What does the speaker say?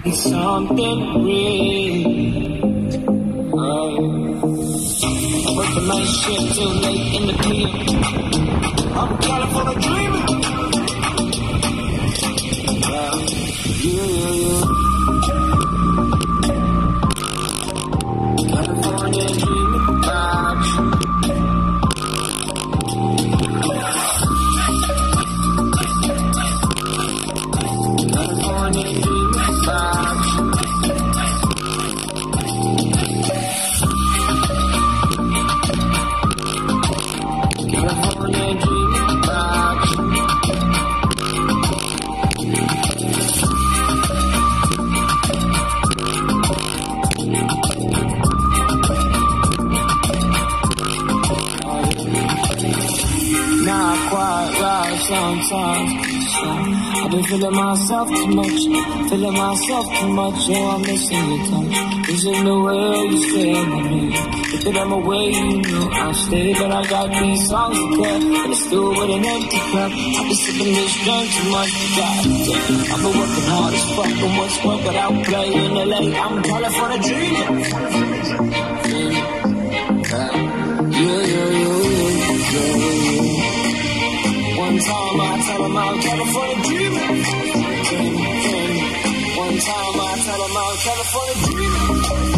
something real. I'm working my shit till late in the PM. I'm California dreaming. California dreaming about you. California dreaming about you. California dreaming about you. Not quite right sometimes. I've been feeling myself too much, oh, I'm missing your touch. Isn't the way you stay with me? If I'm away, you know I'll stay, but I got these songs to play, and it's still with an empty cup. I've been sipping this drink too much, goddamn. I've been working hard as fuck, and what's work without playing LA. I'm California dreaming. One time I tell them I'm California dreaming. One time I tell them I'm California dreaming.